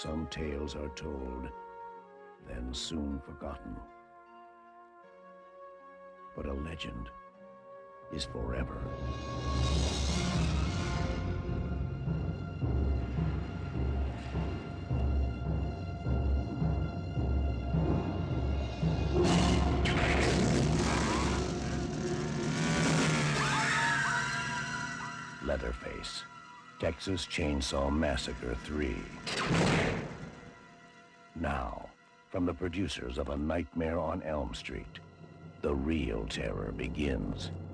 some tales are told, then soon forgotten. But a legend is forever. Leatherface, Texas Chainsaw Massacre 3. Now, from the producers of A Nightmare on Elm Street, the real terror begins.